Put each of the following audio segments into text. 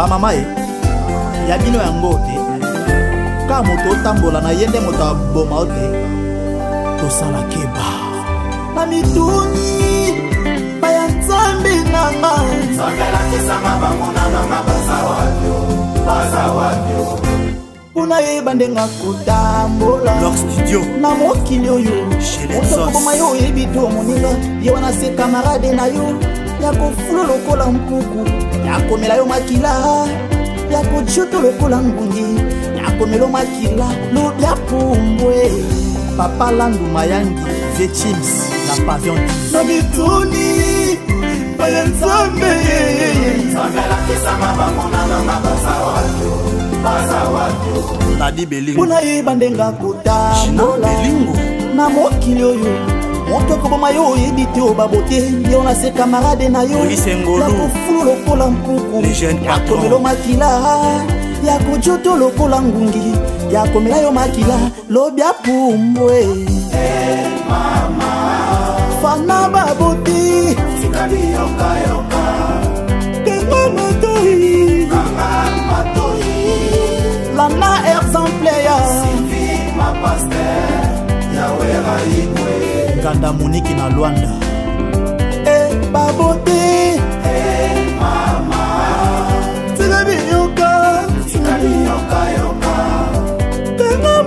Bamama ya bino yango te. Ka moto tambola na yende moto aboma te. Tosala keba. Na mituni baya nzambe nanga. Sangela kisanga bamona nanga bazawadio. Puna yeba ndenga kutambola Lok Studio na mokili oyo otokoma yo ebito moninga ye wana se camarade na yo ya kofulo lokola mpuku ya komela yo makila ya kojoto lokola ngungi ya komela makila lobya pumbwe Papa Landu Mayangi The Chims na Pavillon na bituni baya nzambe sangela kisanga bamona nanga bazawadio Nadi Belingo Una yeba ndenga kutambola na mokili oyo moto koboma yo yebite o babote yo na se camarade na yo ya kofulu lokola mpuku ya komela makila ya kojoto lokola ngungi ya komela yo makila lobya pumbwe mama fana babote sikali yoka kama matoi Lana exemplaire Sylvie ma pasteur Yawera Igwe Ganda Monique na Luanda babote mama Tinabi yoka Kanga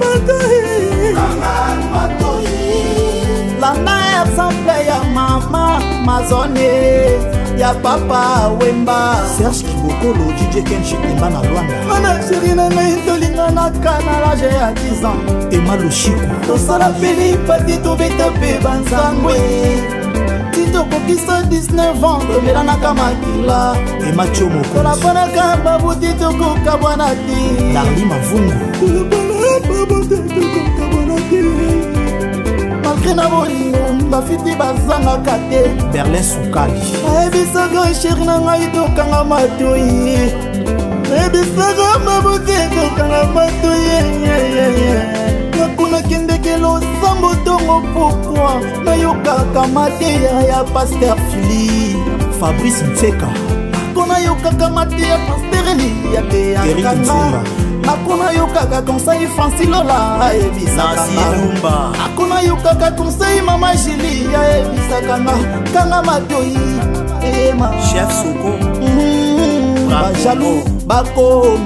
matoi Lana exemplaire mama Mazone ya papa Wemba Serge Kibokolo DJ Ken Chitemba na Luanda Mana chéri na ngai tolinga na kana l'âge ya 10 ans Emma Lochiku tosala peli pati tobeta pe banzangwe Tito kokisa 19 ans tomela na kamakila Emma Chomoko tolaponaka babuti tokoka bwana te Darli Mavungu tolaponaka babuti tokoka bwana te Malgré na bolingo bafiti bazangaka te Berlin Soukali ayebisaka sheri na ngai tokanga matoi ayebisaka mabote tokanga matoi nakuna kendekelo sambo tongo pokwa nayokaka mateya ya Pasteur Fili Fabrice Mtseka akona yokaka mateya Pasteur Eli ya te yakanga akona yokaka conseil Francis Lola ayebisaka akona yokaka conseil Mama Julie ayebisaka kanga matoi ema Chef Soko bajalou bako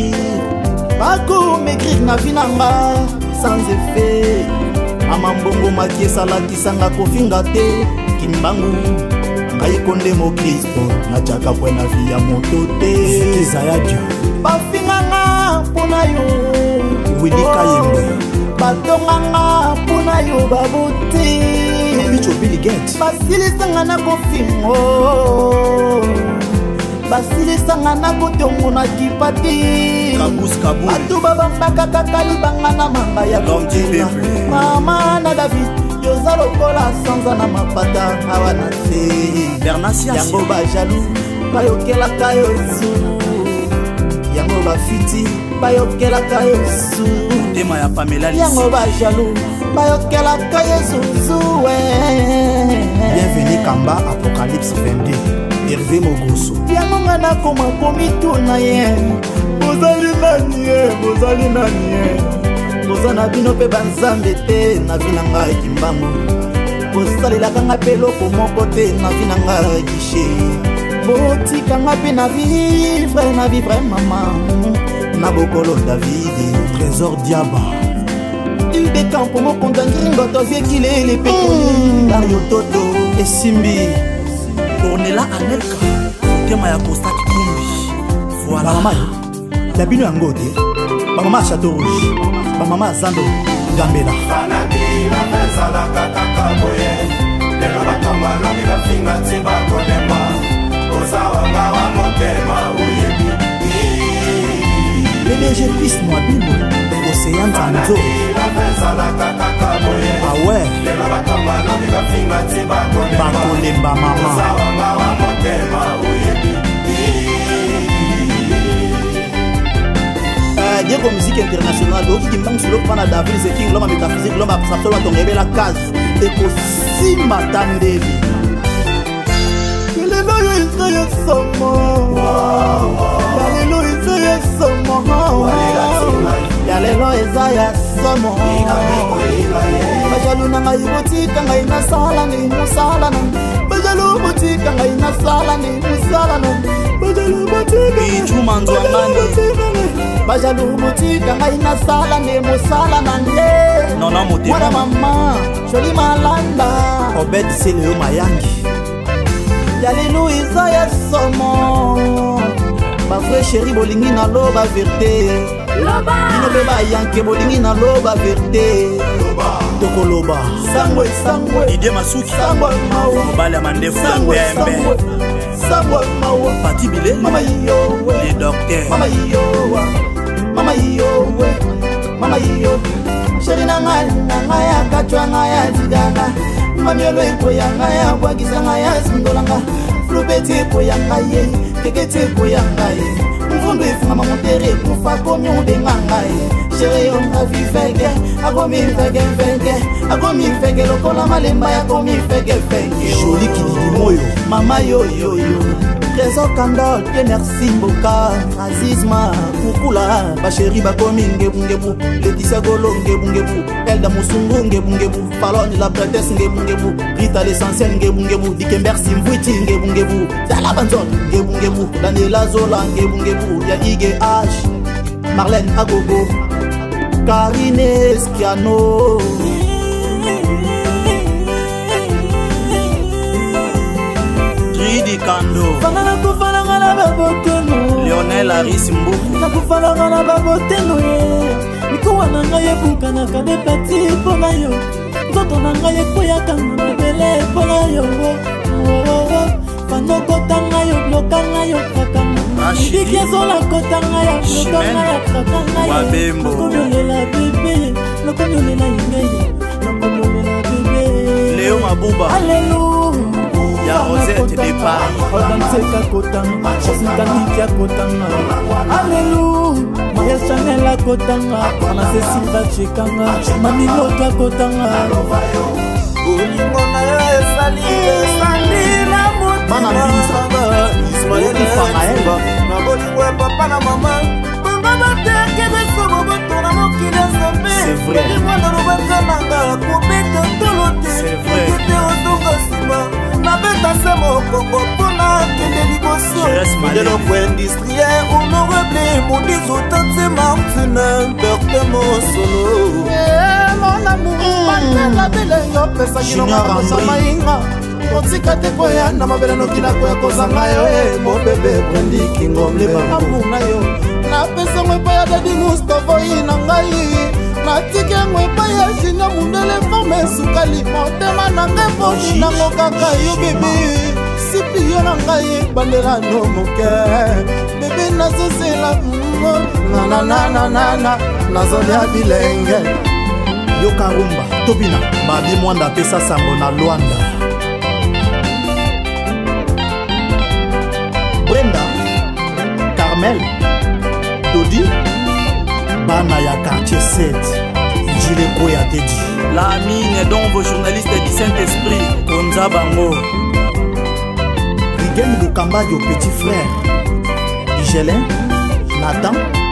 maigrir na vinanga sans effet mama mbongo maki esalakisanga kofinga te kimbangu ngai konde mo Kristo nataka pwe na vi ya moto te Zayadio bafinganga mpona yo Willy Kayembe batonganga mpona yo babote bicho Billy Gates basilisanga na kofingo basilisanga na kotongo na kipati bato babambaka kaka libanga na mamba ya kotina mama na David yoza lokola sanza na mapata awa na se yango bajalou bayokelaka yo zu yango bafiti bayokelaka yo zu tema ya Pamela Lisi yango bajalou bayokelaka yo zuzuwe bienvenue Kamba Apocalypse 22 Hervé Mogoso yango nga nakoma komituna ye bozali nani ye boza na bino mpe banzambe te na vi na ngai kimbango bosalelaka nga mpe eloko moko te na vi na ngai gishe botikanga mpe na vivre mama na bokolo David Trésor Diaba il de campo mokondangiringo toviekilele mpe Dario Toto esimbi Ornella Anelka tema ya Costa Kikumbi voilà mama ya bino yango te bamama ya Château Rouge bamama ya Zando Gambela fanabila bezalaka kaka boye lelo bakambalongi bafinga ti bakolema ozawanga wa motema oyebi PDG Pis Mwabilo Océan Zanzo ah ouais lelo bakambalongi bafinga ti bakolemba mama ozawanga wa motema oyebi Diego musique internationale oki kimbangu solo pana David Zeking l'homme métaphysique l'homme abstrait l'homme tomber la case et aussi matandeli il est là il est somo esomo ya lelo eza ya somo bajalu na ngai botika ngai nasala ni musala na bajalu botika ngai nasala ni musala na bajalu botika Biju Manzwangani bajalu botika ngai nasala ni musala na nge Nona Motema mwana mama Joli Malanda Obed Seleo Mayangi ya lelo eza ya somo bafrère chéri bolingi na loba vérité inobe bayanke bolingi na loba vérité Tokoloba sangwe sangwe Idie Masuki sangwe mawa Mobali ya Mandefu Mbembe sangwe mawa Pati Bile mama yowe Les docteurs mama yowa mama yowe mama yo chéri na ngai akachwa ngai aziganga mamiolo ekoya ngai abwakisa ngai azindolanga flopeti ekoya ngai keketi ekoya ngai mvundu efungama motere kufa komi obenga ngai chéri ongavi feke akomi feke akomi feke lokola malemba yakomi feke Joli Kilidi Moyo mama yoyoyo Trésor Kandol, que merci Mboka Azizma, Kukula, Bacheri Bakomi Ngebungebu, Laetitia Golo Ngebungebu, Elda Musungu Ngebungebu, Falon la prêtresse Ngebungebu, Rita l'essentiel Ngebungebu, Dikember Simvuiti Ngebungebu, Zala Banzon Ngebungebu, Daniela Zola Ngebungebu, Yadige H, Marlène Agogo, Karine Esquiano. Kando Fanga na kufalanga na baboteno Lionel Aris Mbuku na kufalanga na baboteno mikuwa na ngai ebukanaka bepati mpo na yo nzoto na ngai ekoyakanga mabele mpo na yo fano kotanga yo blokanga yo krakanga biki ezola kotanga ya blokanga ya krakanga yo nakomiolela bebe nakomiolela ingai nakomiolela bebe Léo Mabuba Alléluia ya Rosette de Paris Odanseka kotanga Osinkaniki ya kotanga Alléluia Maya Chanel ya kotanga Ana Cécile chekanga Mami Loto ya kotanga Olingo na yo esali na Mana Mbinza Ismaël Faraël Na bolingo ya papa na mama Banga bateke beso boboto na mokili nzambe C'est vrai Elimwana lobaka nanga Kobeka tolote C'est vrai Kete otonga sima nabeta se mokongo mpona kende liboso deloko industriel honorable mondizo tante martine berte mosolo monamourbanela bilenge opesaki nomakosa otika te koya na mabele noki na koya kozanga yo mobebe brendikingomlebaamur na yo napesango epai ya dadi mustafoi na ngai natiki yango epai ya junior mundele forme esukali motema na ngai poni nango kaka yo bebe sipi yo na ngai bandela no moke bebe nazosela nanananana nazolia bilenge yo karumba tobina babi mwanda apesa sango na Luanda Brenda Carmel Dodi Bana ya quartier 7 Jileko ya Teddy la mine donc vos journalistes du Saint-Esprit Konza Bango Rigel Lukamba yo petit frère Igelin Nathan